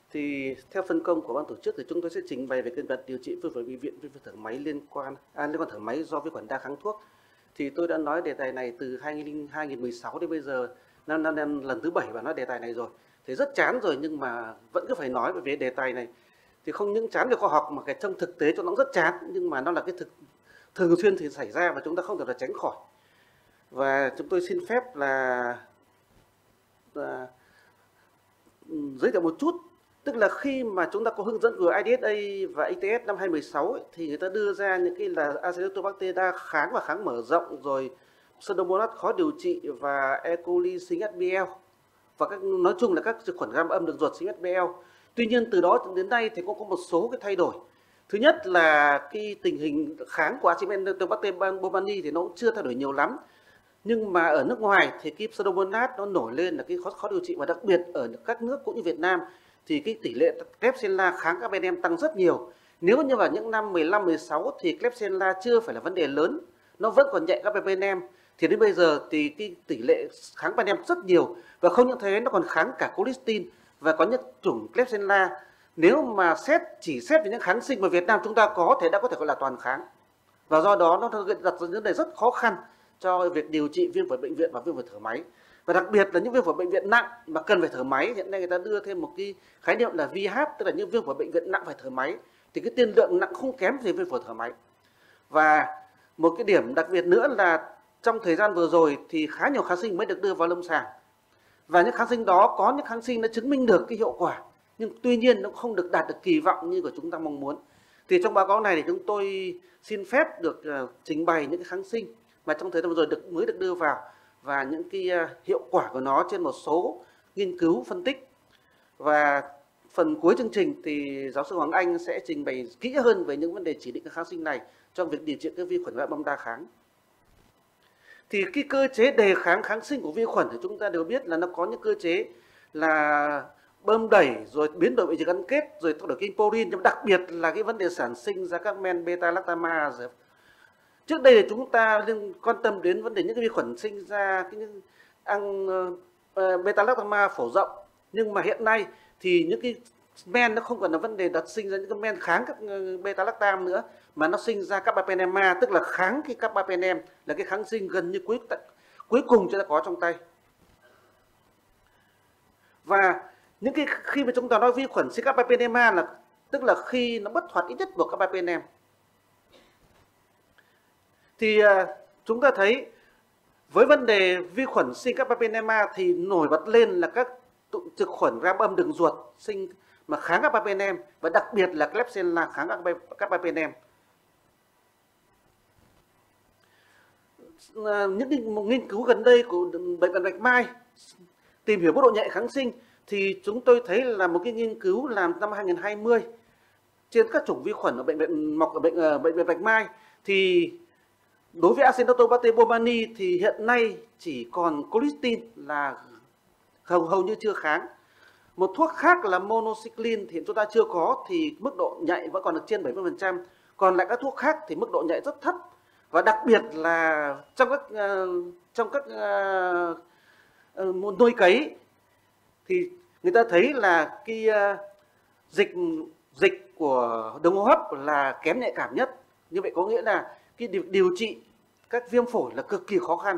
Thì theo phân công của ban tổ chức thì chúng tôi sẽ trình bày về kỹ thuật điều trị viêm phổi bệnh viện viêm phổi thở máy liên quan thở máy do vi khuẩn đa kháng thuốc. Thì tôi đã nói đề tài này từ 2016 đến bây giờ năm lần thứ 7 và nói đề tài này rồi. Thì rất chán rồi nhưng mà vẫn cứ phải nói về đề tài này. Thì không những chán về khoa học mà cái trong thực tế cho nó rất chán, nhưng mà nó là cái thường xuyên thì xảy ra và chúng ta không thể là tránh khỏi. Và chúng tôi xin phép là giới thiệu một chút. Tức là khi mà chúng ta có hướng dẫn của IDSA và ATS năm 2016 ấy, thì người ta đưa ra những cái là Acinetobacter đa kháng và kháng mở rộng, rồi Pseudomonas khó điều trị và E. coli sinh SBL, và nói chung là các trực khuẩn gram âm đường ruột sinh SBL. Tuy nhiên từ đó đến nay thì cũng có một số cái thay đổi. Thứ nhất là cái tình hình kháng của Acinetobacter baumannii thì nó cũng chưa thay đổi nhiều lắm. Nhưng mà ở nước ngoài thì cái Pseudomonas nó nổi lên là cái khó điều trị, và đặc biệt ở các nước cũng như Việt Nam thì cái tỷ lệ Klebsiella kháng các bên em tăng rất nhiều. Nếu như vào những năm 15, 16 thì Klebsiella chưa phải là vấn đề lớn, nó vẫn còn nhẹ các bên em. Thì đến bây giờ thì cái tỷ lệ kháng bên em rất nhiều, và không những thế nó còn kháng cả colistin, và có những chủng Klebsiella nếu mà chỉ xét về những kháng sinh mà Việt Nam chúng ta có thì đã có thể gọi là toàn kháng. Và do đó nó đặt ra vấn đề rất khó khăn cho việc điều trị viêm phổi bệnh viện và viêm phổi thở máy. Và đặc biệt là những viêm phổi bệnh viện nặng mà cần phải thở máy, hiện nay người ta đưa thêm một cái khái niệm là VHAP, tức là những viêm phổi bệnh viện nặng phải thở máy, thì cái tiên lượng nặng không kém gì viêm phổi thở máy. Và một cái điểm đặc biệt nữa là trong thời gian vừa rồi thì khá nhiều kháng sinh mới được đưa vào lâm sàng, và những kháng sinh đó có những kháng sinh đã chứng minh được cái hiệu quả, nhưng tuy nhiên nó không được đạt được kỳ vọng như của chúng ta mong muốn. Thì trong báo cáo này thì chúng tôi xin phép được trình bày những cái kháng sinh mà trong thời gian vừa rồi mới được đưa vào, và những cái hiệu quả của nó trên một số nghiên cứu phân tích. Và phần cuối chương trình thì giáo sư Hoàng Anh sẽ trình bày kỹ hơn về những vấn đề chỉ định các kháng sinh này trong việc điều trị các vi khuẩn gram âm đa kháng. Thì cái cơ chế đề kháng kháng sinh của vi khuẩn thì chúng ta đều biết là nó có những cơ chế là bơm đẩy, rồi biến đổi vị trí gắn kết, rồi thay đổi kinh purin, nhưng đặc biệt là cái vấn đề sản sinh ra các men beta lactamase. Trước đây thì chúng ta quan tâm đến vấn đề những cái vi khuẩn sinh ra cái beta lactamase phổ rộng, nhưng mà hiện nay thì những cái men nó không còn là vấn đề đặt sinh ra những cái men kháng các beta lactam nữa, mà nó sinh ra carbapenem, tức là kháng cái carbapenem, là cái kháng sinh gần như cuối cùng chúng ta có trong tay. Và những cái khi mà chúng ta nói vi khuẩn sinh carbapenem là tức là khi nó bất hoạt ít nhất của carbapenem. Thì chúng ta thấy với vấn đề vi khuẩn sinh carbapenem thì nổi bật lên là các trực khuẩn gram âm đường ruột sinh mà kháng carbapenem, và đặc biệt là Klebsiella kháng carbapenem. Những nghiên cứu gần đây của bệnh viện Bạch Mai tìm hiểu mức độ nhạy kháng sinh thì chúng tôi thấy là một cái nghiên cứu làm năm 2020 trên các chủng vi khuẩn ở bệnh viện Bạch Mai, thì đối với Acinetobacter baumannii thì hiện nay chỉ còn colistin là hầu như chưa kháng. Một thuốc khác là monocycline thì chúng ta chưa có, thì mức độ nhạy vẫn còn được trên 70%. Còn lại các thuốc khác thì mức độ nhạy rất thấp. Và đặc biệt là trong các nuôi cấy thì người ta thấy là cái dịch của đường hô hấp là kém nhạy cảm nhất. Như vậy có nghĩa là cái điều trị các viêm phổi là cực kỳ khó khăn.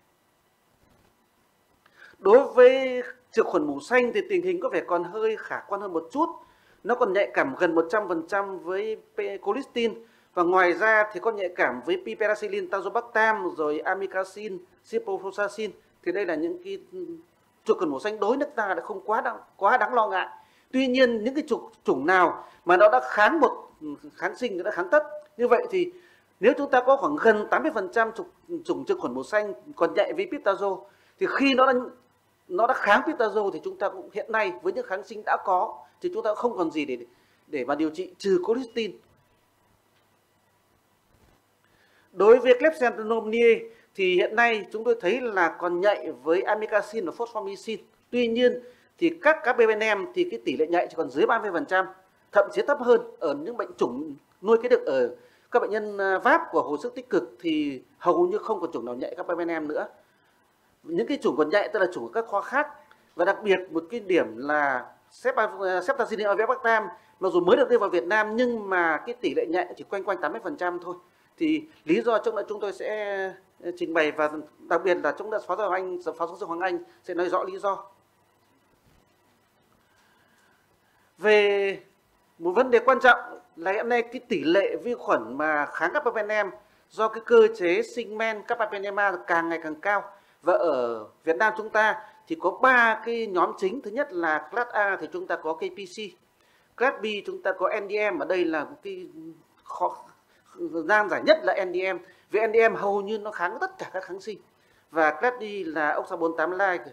Đối với trực khuẩn mủ xanh thì tình hình có vẻ còn hơi khả quan hơn một chút. Nó còn nhạy cảm gần 100% với colistin. Và ngoài ra thì có nhạy cảm với piperacillin, tazobactam, rồi amikacin, ciprofloxacin. Thì đây là những cái trực khuẩn mủ xanh đối nước ta đã không quá đáng lo ngại. Tuy nhiên những cái chủng nào mà nó đã kháng một kháng sinh, nó đã kháng tất, như vậy thì nếu chúng ta có khoảng gần 80% chủng trực khuẩn màu xanh còn nhạy với piptazo, thì khi nó đã kháng piptazo thì chúng ta cũng hiện nay với những kháng sinh đã có thì chúng ta không còn gì để mà điều trị trừ colistin. Đối với Klebsiella pneumoniae thì hiện nay chúng tôi thấy là còn nhạy với amikacin và fosfomycin. Tuy nhiên thì các carbapenem thì cái tỷ lệ nhạy chỉ còn dưới 30%, thậm chí thấp hơn. Ở những bệnh chủng nuôi cái được ở các bệnh nhân VAP của hồi sức tích cực thì hầu như không còn chủng nào nhạy carbapenem nữa. Những cái chủng còn nhạy tức là chủng của các khoa khác. Và đặc biệt một cái điểm là Ceftazidime avibactam mặc dù mới được đưa vào Việt Nam nhưng mà cái tỷ lệ nhạy chỉ quanh 80% thôi. Thì lý do chúng tôi sẽ trình bày, và đặc biệt là Phó giáo sư Hoàng Anh sẽ nói rõ lý do. Về một vấn đề quan trọng là hiện nay cái tỷ lệ vi khuẩn mà kháng carbapenem do cái cơ chế sinh men Carbapenemma càng ngày càng cao, và ở Việt Nam chúng ta thì có 3 cái nhóm chính. Thứ nhất là class A thì chúng ta có KPC, class B chúng ta có NDM, ở đây là cái nan giải nhất là NDM, vì NDM hầu như nó kháng tất cả các kháng sinh, và class D là oxalo48 like.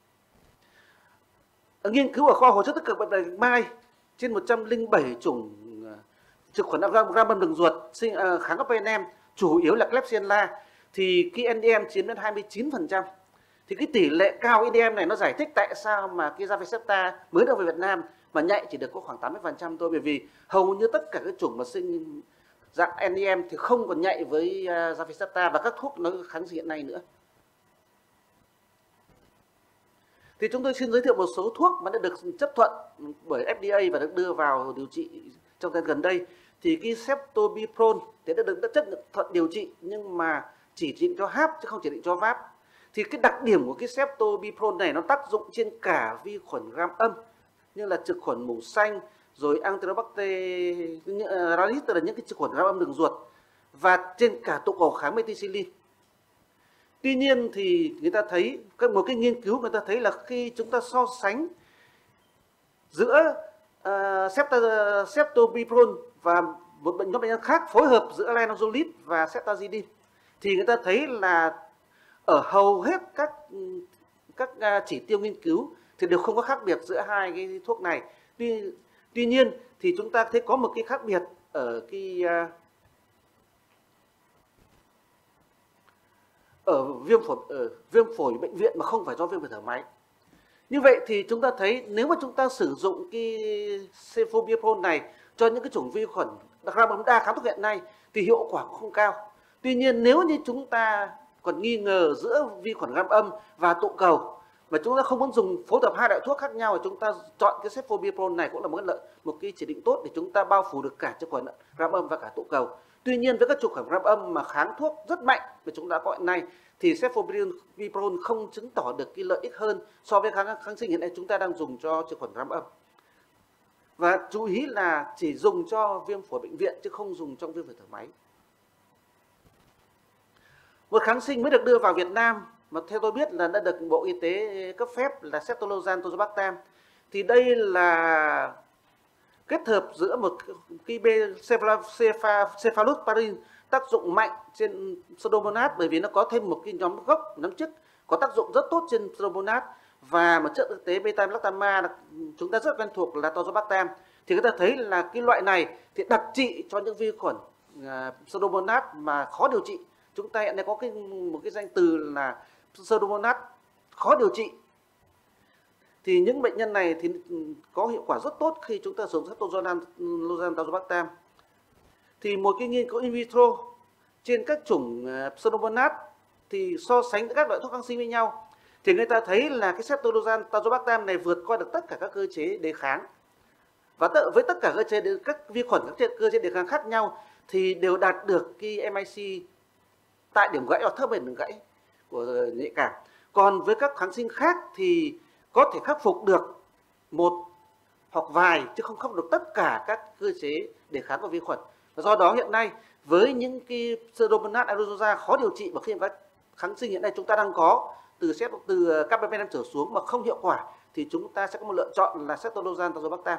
Ở nghiên cứu ở kho hồi sức tích cực bệnh bạch mai trên 107 chủng trực khuẩn gram âm đường ruột kháng carbapenem, chủ yếu là Klebsiella, thì cái NDM chiếm đến 29%. Thì cái tỷ lệ cao NDM này nó giải thích tại sao mà cái Zavicefta mới được về Việt Nam mà nhạy chỉ được có khoảng 80% thôi, bởi vì hầu như tất cả các chủng mà sinh dạng NDM thì không còn nhạy với Zavicefta và các thuốc nó kháng sinh hiện nay nữa. Thì chúng tôi xin giới thiệu một số thuốc mà đã được chấp thuận bởi FDA và được đưa vào điều trị trong thời gian gần đây. Thì cái Ceftobiprole thì đã chấp thuận điều trị nhưng mà chỉ định cho HAP chứ không chỉ định cho VAP. Thì cái đặc điểm của cái Ceftobiprole này nó tác dụng trên cả vi khuẩn gram âm như là trực khuẩn mủ xanh, rồi Enterobacter ralis, tức là những cái trực khuẩn gram âm đường ruột, và trên cả tụ cầu kháng methicillin. Tuy nhiên thì người ta thấy một cái nghiên cứu người ta thấy là khi chúng ta so sánh giữa Ceftobiprole và một nhóm bệnh nhân khác phối hợp giữa linezolid và Ceftazidime, thì người ta thấy là ở hầu hết các chỉ tiêu nghiên cứu thì đều không có khác biệt giữa hai cái thuốc này. Tuy nhiên thì chúng ta thấy có một cái khác biệt ở viêm phổi bệnh viện mà không phải do viêm phổi thở máy. Như vậy thì chúng ta thấy nếu mà chúng ta sử dụng cái Ceftobiprole này cho những cái chủng vi khuẩn gram âm đa kháng thuốc hiện nay thì hiệu quả cũng không cao. Tuy nhiên nếu như chúng ta còn nghi ngờ giữa vi khuẩn gram âm và tụ cầu mà chúng ta không muốn dùng phối hợp hai loại thuốc khác nhau, thì chúng ta chọn cái Ceftobiprole này cũng là một cái chỉ định tốt để chúng ta bao phủ được cả trực khuẩn gram âm và cả tụ cầu. Tuy nhiên với các trực khuẩn gram âm mà kháng thuốc rất mạnh mà chúng ta có hiện nay thì Ceftobiprole không chứng tỏ được cái lợi ích hơn so với kháng sinh hiện nay chúng ta đang dùng cho trực khuẩn gram âm. Và chú ý là chỉ dùng cho viêm phổi bệnh viện chứ không dùng trong viêm phổi thở máy. Một kháng sinh mới được đưa vào Việt Nam mà theo tôi biết là đã được Bộ Y tế cấp phép là Ceftolozane tozobactam. Thì đây là kết hợp giữa một cái cephalosporin tác dụng mạnh trên Pseudomonas, bởi vì nó có thêm một cái nhóm gốc nấm chức có tác dụng rất tốt trên Pseudomonas, và một chất thực tế beta-lactam chúng ta rất quen thuộc là tozobactam. Thì người ta thấy là cái loại này thì đặc trị cho những vi khuẩn Pseudomonas mà khó điều trị. Chúng ta hiện nay có một cái danh từ là Pseudomonas khó điều trị. Thì những bệnh nhân này thì có hiệu quả rất tốt khi chúng ta sử dụng Ceftolozane tozobactam. Thì một cái nghiên cứu in vitro trên các chủng Pseudomonas thì so sánh các loại thuốc kháng sinh với nhau, thì người ta thấy là cái Ceftolozane tozobactam này vượt qua được tất cả các cơ chế đề kháng, và với tất cả các vi khuẩn các cơ chế đề kháng khác nhau thì đều đạt được cái MIC tại điểm gãy hoặc thấp hơn điểm gãy của nhạy cảm. Còn với các kháng sinh khác thì có thể khắc phục được một hoặc vài chứ không khắc phục được tất cả các cơ chế đề kháng của vi khuẩn. Và do đó hiện nay với những cái Pseudomonas aeruginosa khó điều trị và khi các kháng sinh hiện nay chúng ta đang có từ carbapenem trở xuống mà không hiệu quả thì chúng ta sẽ có một lựa chọn là Ceftolozane tozobactam.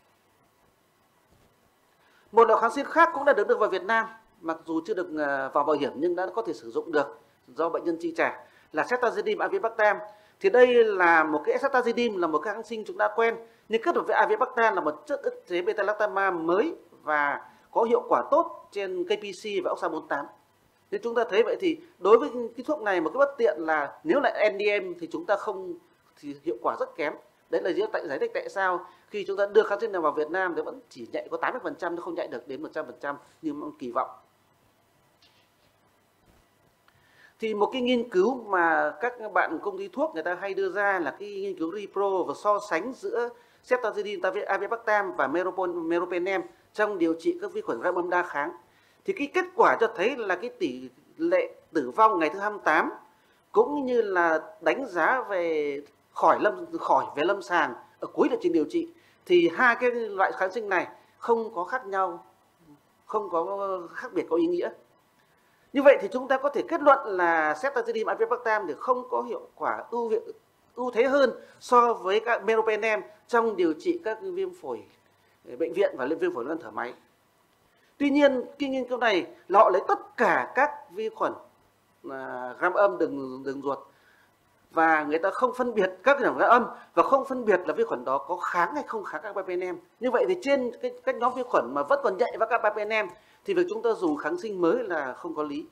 Một loại kháng sinh khác cũng đã được đưa vào Việt Nam, mặc dù chưa được vào bảo hiểm nhưng đã có thể sử dụng được do bệnh nhân chi trả, là Ceftazidime avibactam. Thì đây là một cái Ceftazidime là một cái kháng sinh chúng ta quen, nhưng kết hợp với avibactam là một chất ức chế beta-lactam mới và có hiệu quả tốt trên KPC và oxalo48. Nên chúng ta thấy vậy thì đối với cái thuốc này một cái bất tiện là nếu là NDM thì chúng ta không thì hiệu quả rất kém. Đấy là giải thích tại sao khi chúng ta đưa kháng sinh này vào Việt Nam thì vẫn chỉ nhạy có 80%, nó không nhạy được đến 100% như mong kỳ vọng. Thì một cái nghiên cứu mà các bạn công ty thuốc người ta hay đưa ra là cái nghiên cứu repro và so sánh giữa ceftazidime, avibactam và meropenem trong điều trị các vi khuẩn gram âm đa kháng. Thì cái kết quả cho thấy là cái tỷ lệ tử vong ngày thứ 28 cũng như là đánh giá về khỏi về lâm sàng ở cuối liệu trình điều trị thì hai cái loại kháng sinh này không có khác nhau, không có khác biệt có ý nghĩa. Như vậy thì chúng ta có thể kết luận là ceftazidime, avibactam thì không có hiệu quả ưu thế hơn so với các meropenem trong điều trị các viêm phổi bệnh viện và viêm phổi ngăn thở máy. Tuy nhiên, cái nghiên cứu này là họ lấy tất cả các vi khuẩn gram âm đường ruột và người ta không phân biệt các gram âm và không phân biệt là vi khuẩn đó có kháng hay không kháng carbapenem. Như vậy thì trên các nhóm vi khuẩn mà vẫn còn nhạy với carbapenem thì việc chúng ta dùng kháng sinh mới là không có lý.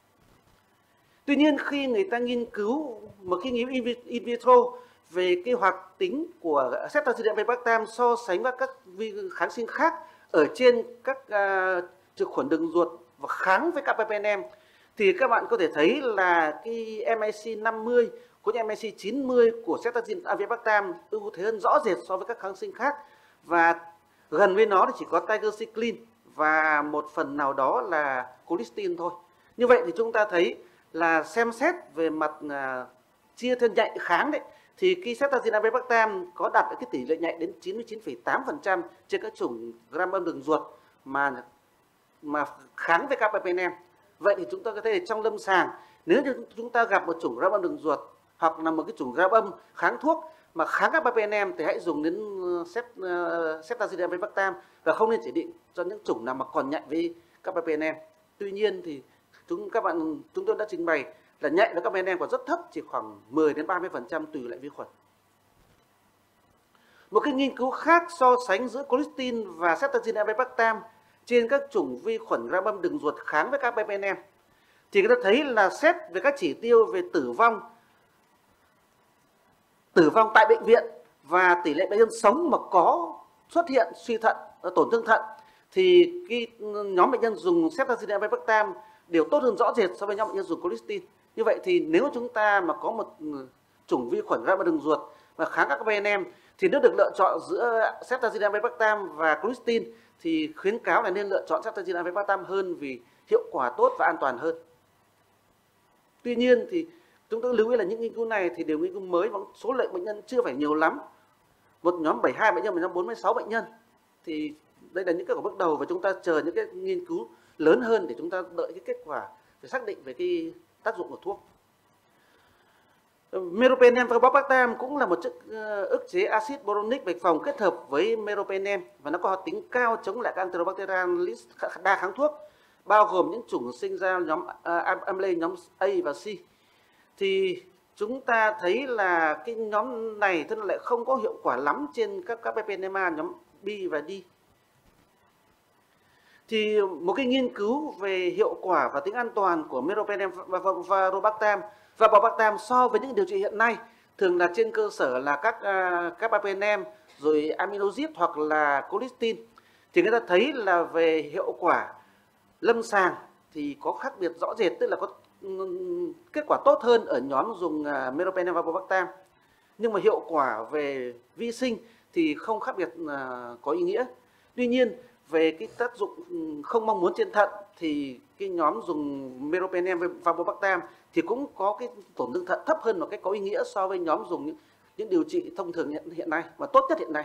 Tuy nhiên khi người ta nghiên cứu một cái nghiên cứu in vitro về cái hoạt tính của ceftazidime avibactam so sánh với các kháng sinh khác ở trên các trực khuẩn đường ruột và kháng với carbapenem thì các bạn có thể thấy là cái MIC 50 cũng như MIC 90 của ceftazidime avibactam ưu thế hơn rõ rệt so với các kháng sinh khác, và gần với nó thì chỉ có tigecycline và một phần nào đó là colistin thôi. Như vậy thì chúng ta thấy là xem xét về mặt chia theo nhạy kháng đấy thì cái ceftazidime avibactam có đạt được cái tỷ lệ nhạy đến 99,8% trên các chủng gram âm đường ruột mà kháng với carbapenem. Vậy thì chúng ta có thể trong lâm sàng nếu như chúng ta gặp một chủng gram âm đường ruột hoặc là một cái chủng gram âm kháng thuốc mà kháng carbapenem thì hãy dùng đến ceftazidime avibactam và không nên chỉ định cho những chủng nào mà còn nhạy với carbapenem. Tuy nhiên thì chúng tôi đã trình bày là nhạy với carbapenem còn rất thấp, chỉ khoảng 10 đến 30% tùy loại vi khuẩn. Một cái nghiên cứu khác so sánh giữa colistin và ceftazidime avibactam trên các chủng vi khuẩn gram âm đường ruột kháng với carbapenem thì người ta thấy là xét về các chỉ tiêu về tử vong tại bệnh viện và tỷ lệ bệnh nhân sống mà có xuất hiện suy thận, tổn thương thận thì cái nhóm bệnh nhân dùng ceftazidime avibactam đều tốt hơn rõ rệt so với nhóm bệnh nhân dùng colistin. Như vậy thì nếu chúng ta mà có một chủng vi khuẩn gram âm đường ruột và kháng carbapenem thì nếu được lựa chọn giữa ceftazidime avibactam và colistin thì khuyến cáo là nên lựa chọn ceftazidime avibactam hơn vì hiệu quả tốt và an toàn hơn. Tuy nhiên thì chúng tôi lưu ý là những nghiên cứu này thì đều nghiên cứu mới và số lượng bệnh nhân chưa phải nhiều lắm. Một nhóm 72 bệnh nhân, một nhóm 46 bệnh nhân. Thì đây là những kết quả bước đầu và chúng ta chờ những cái nghiên cứu lớn hơn để chúng ta đợi cái kết quả để xác định về cái tác dụng của thuốc. Meropenem và avibactam cũng là một chất ức chế axit boronic bạch phòng kết hợp với meropenem và nó có hoạt tính cao chống lại các Enterobacteriaceae đa kháng thuốc, bao gồm những chủng sinh ra nhóm amylase nhóm A và C. Thì chúng ta thấy là cái nhóm này thì lại không có hiệu quả lắm trên các carbapenema nhóm B và D. Thì một cái nghiên cứu về hiệu quả và tính an toàn của meropenem và avibactam so với những điều trị hiện nay thường là trên cơ sở là các carbapenem rồi aminoside hoặc là colistin thì người ta thấy là về hiệu quả lâm sàng thì có khác biệt rõ rệt, tức là có kết quả tốt hơn ở nhóm dùng meropenem và avibactam, nhưng mà hiệu quả về vi sinh thì không khác biệt có ý nghĩa. Tuy nhiên về cái tác dụng không mong muốn trên thận thì cái nhóm dùng meropenem và avibactam thì cũng có cái tổn thương thận thấp hơn một cách có ý nghĩa so với nhóm dùng những điều trị thông thường hiện nay và tốt nhất hiện nay.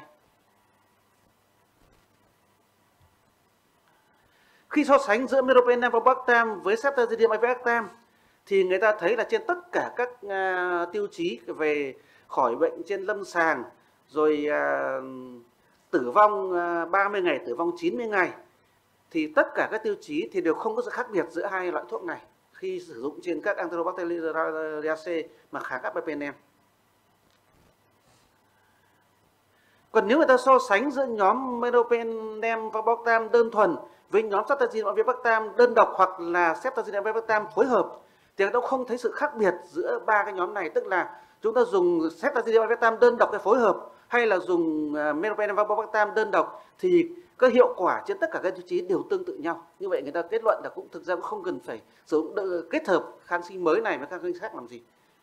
Khi so sánh giữa meropenem và avibactam với ceftazidime avibactam thì người ta thấy là trên tất cả các tiêu chí về khỏi bệnh trên lâm sàng, rồi tử vong 30 ngày, tử vong 90 ngày thì tất cả các tiêu chí thì đều không có sự khác biệt giữa hai loại thuốc này khi sử dụng trên các Enterobacteriaceae mà kháng carbapenem. Còn nếu người ta so sánh giữa nhóm meropenem và avibactam đơn thuần với nhóm ceftazidime avibactam đơn độc hoặc là ceftazidime avibactam phối hợp thì người ta không thấy sự khác biệt giữa ba cái nhóm này, tức là chúng ta dùng ceftazidime avibactam đơn độc hay phối hợp hay là dùng meropenem và avibactam đơn độc thì Các hiệu quả trên tất cả các tiêu chí đều tương tự nhau. Như vậy người ta kết luận là cũng thực ra cũng không cần phải sử dụng kết hợp kháng sinh mới này với kháng sinh khác làm gì.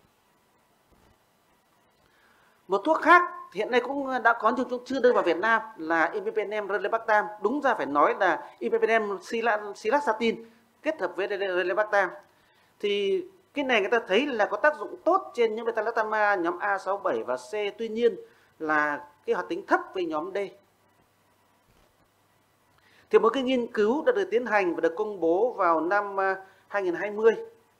Một thuốc khác hiện nay cũng đã có nhưng chưa đưa vào Việt Nam là imipenem relebactam. Đúng ra phải nói là imipenem cilastatin kết hợp với relebactam. Thì cái này người ta thấy là có tác dụng tốt trên những beta-lactam nhóm A6, 7 và C. Tuy nhiên là cái hoạt tính thấp với nhóm D. Thì một cái nghiên cứu đã được tiến hành và được công bố vào năm 2020.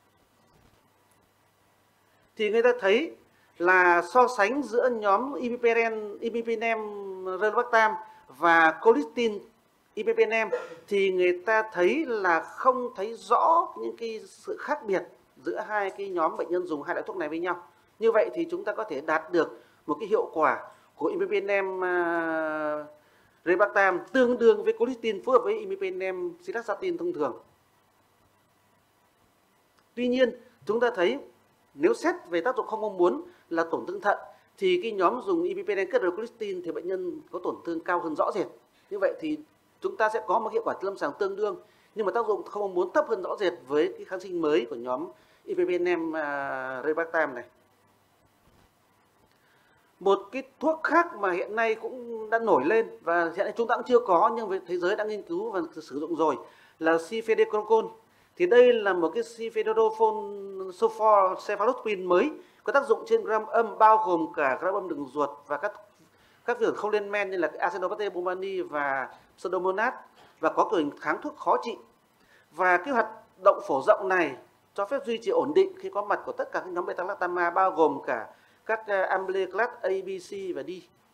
Thì người ta thấy là so sánh giữa nhóm imipenem relebactam và colistin imipenem thì người ta thấy là không thấy rõ những cái sự khác biệt giữa hai cái nhóm bệnh nhân dùng hai loại thuốc này với nhau. Như vậy thì chúng ta có thể đạt được một cái hiệu quả của imipenem relebactam tương đương với colistin phối hợp với imipenem cilastatin thông thường. Tuy nhiên chúng ta thấy nếu xét về tác dụng không mong muốn là tổn thương thận thì cái nhóm dùng imipenem kết hợp với colistin thì bệnh nhân có tổn thương cao hơn rõ rệt. Như vậy thì chúng ta sẽ có một hiệu quả lâm sàng tương đương nhưng mà tác dụng không mong muốn thấp hơn rõ rệt với cái kháng sinh mới của nhóm imipenem relebactam này. Một cái thuốc khác mà hiện nay cũng đã nổi lên và hiện nay chúng ta cũng chưa có nhưng thế giới đã nghiên cứu và sử dụng rồi là cifedeconcol. Thì đây là một cái cifedophone sulfur cephalosporin mới có tác dụng trên gram âm, bao gồm cả gram âm đường ruột và các vi khuẩn không lên men như là Acinetobacter baumannii và Pseudomonas và có cường kháng thuốc khó trị. Và cái hoạt động phổ rộng này cho phép duy trì ổn định khi có mặt của tất cả các nhóm beta-lactam bao gồm cả các amylase class A, B, C và D.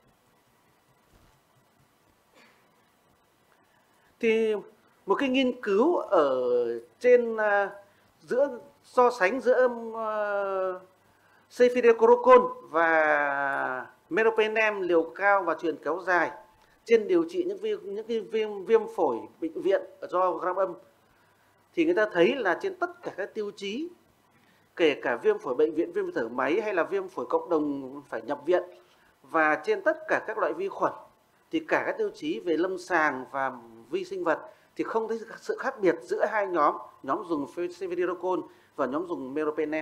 Thì một cái nghiên cứu ở trên so sánh giữa cefidrocortisone và meropenem liều cao và truyền kéo dài trên điều trị những cái viêm phổi bệnh viện do gram âm thì người ta thấy là trên tất cả các tiêu chí, kể cả viêm phổi bệnh viện, viêm thở máy hay là viêm phổi cộng đồng phải nhập viện và trên tất cả các loại vi khuẩn thì cả các tiêu chí về lâm sàng và vi sinh vật thì không thấy sự khác biệt giữa hai nhóm dùng cefidrocortisone và nhóm dùng meropenem.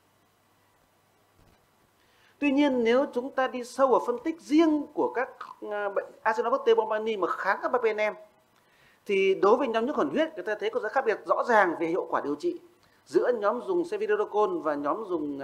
Tuy nhiên nếu chúng ta đi sâu vào phân tích riêng của các bệnh Acinetobacter baumannii mà kháng các meropenem thì đối với nhóm nhiễm khuẩn huyết người ta thấy có sự khác biệt rõ ràng về hiệu quả điều trị giữa nhóm dùng cefidrocortisone và nhóm dùng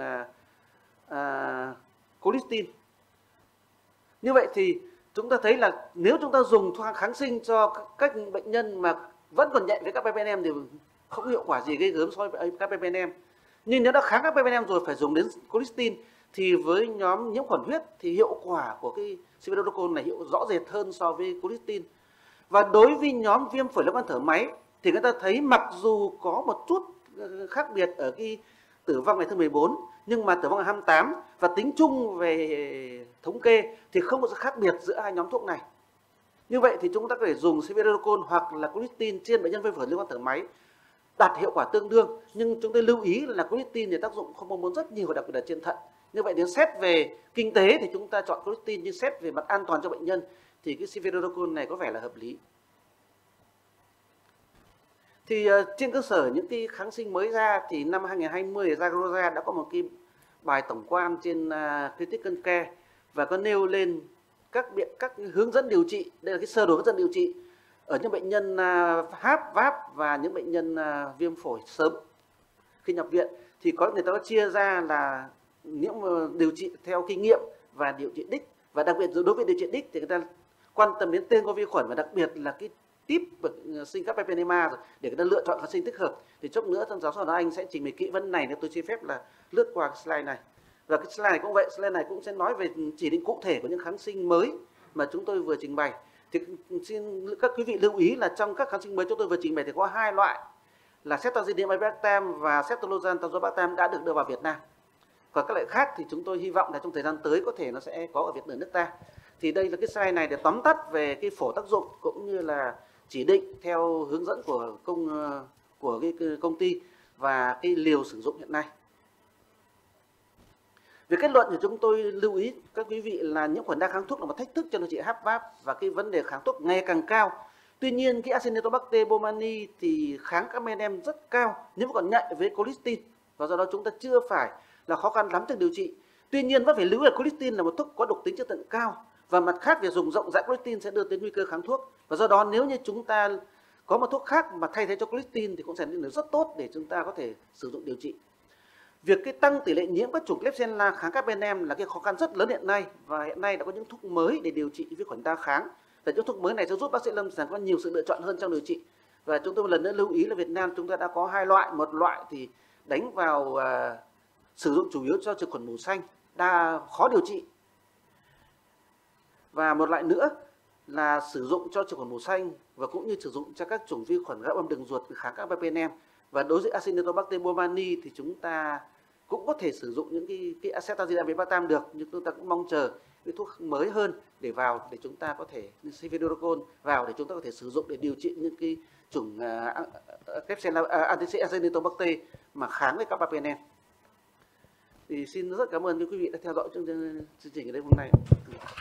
colistin. Như vậy thì chúng ta thấy là nếu chúng ta dùng thuốc kháng sinh cho các bệnh nhân mà vẫn còn nhạy với các meropenem thì không hiệu quả gì gây gớm so với các meropenem. Nhưng nếu đã kháng các meropenem rồi phải dùng đến colistin thì với nhóm nhiễm khuẩn huyết thì hiệu quả của cái cefidrocortisone này rõ rệt hơn so với colistin. Và đối với nhóm viêm phổi lông quan thở máy thì người ta thấy mặc dù có một chút khác biệt ở cái tử vong ngày thứ 14 nhưng mà tử vong ngày 28 và tính chung về thống kê thì không có sự khác biệt giữa hai nhóm thuốc này. Như vậy thì chúng ta có thể dùng cefidrocortisone hoặc là colistin trên bệnh nhân viêm phổi liên quan thở máy đạt hiệu quả tương đương, nhưng chúng tôi lưu ý là colistin thì tác dụng không mong muốn rất nhiều, đặc biệt là trên thận. Như vậy nếu xét về kinh tế thì chúng ta chọn colistin, nhưng xét về mặt an toàn cho bệnh nhân thì cái cefidrocortisone này có vẻ là hợp lý. Thì trên cơ sở những cái kháng sinh mới ra thì năm 2020 Zagroza đã có một cái bài tổng quan trên Critical Care và có nêu lên các hướng dẫn điều trị. Đây là cái sơ đồ hướng dẫn điều trị ở những bệnh nhân HAP, VAP và những bệnh nhân viêm phổi sớm khi nhập viện thì người ta có chia ra là những điều trị theo kinh nghiệm và điều trị đích, và đặc biệt đối với điều trị đích thì người ta quan tâm đến tên của vi khuẩn và đặc biệt là cái típ sinh các pepenema rồi để người ta lựa chọn kháng sinh thích hợp. Thì chốc nữa thân giáo sư Anh sẽ trình bày kỹ vấn này nếu tôi xin phép là lướt qua cái slide này. Và cái slide này cũng vậy, slide này cũng sẽ nói về chỉ định cụ thể của những kháng sinh mới mà chúng tôi vừa trình bày. Thì xin các quý vị lưu ý là trong các kháng sinh mới chúng tôi vừa trình bày thì có hai loại là ceftazidime avibactam và ceftolozane tazobactam đã được đưa vào Việt Nam. Còn các loại khác thì chúng tôi hy vọng là trong thời gian tới có thể nó sẽ có ở nước ta. Thì đây là cái slide này để tóm tắt về cái phổ tác dụng cũng như là chỉ định theo hướng dẫn của cái công ty và cái liều sử dụng hiện nay. Về kết luận thì chúng tôi lưu ý các quý vị là nhiễm khuẩn đa kháng thuốc là một thách thức cho điều trị HVAP và cái vấn đề kháng thuốc ngày càng cao. Tuy nhiên cái Acinetobacter baumannii thì kháng các men em rất cao nhưng còn nhạy với colistin, và do đó chúng ta chưa phải là khó khăn lắm trong điều trị. Tuy nhiên vẫn phải lưu ý là colistin là một thuốc có độc tính chữa tận cao, và mặt khác việc dùng rộng rãi colistin sẽ đưa tới nguy cơ kháng thuốc, và do đó nếu như chúng ta có một thuốc khác mà thay thế cho colistin thì cũng sẽ là rất tốt để chúng ta có thể sử dụng điều trị. Việc cái tăng tỷ lệ nhiễm các chủng Klebsiella kháng các bên em là cái khó khăn rất lớn hiện nay, và hiện nay đã có những thuốc mới để điều trị vi khuẩn đa kháng, và những thuốc mới này sẽ giúp bác sĩ lâm sàng có nhiều sự lựa chọn hơn trong điều trị. Và chúng tôi một lần nữa lưu ý là Việt Nam chúng ta đã có hai loại, một loại thì đánh vào sử dụng chủ yếu cho trực khuẩn màu xanh đa khó điều trị, và một loại nữa là sử dụng cho trực khuẩn màu xanh và cũng như sử dụng cho các chủng vi khuẩn gáp âm đường ruột kháng các BPNM. Và đối với Acinetobacter baumannii thì chúng ta cũng có thể sử dụng những cái acetazida vivatam được, nhưng chúng ta cũng mong chờ cái thuốc mới hơn để vào, để chúng ta có thể như cefiderocol vào để chúng ta có thể sử dụng để điều trị những cái chủng Acinetobacter mà kháng với các BPNM. Thì xin rất cảm ơn quý vị đã theo dõi chương trình ở đây hôm nay.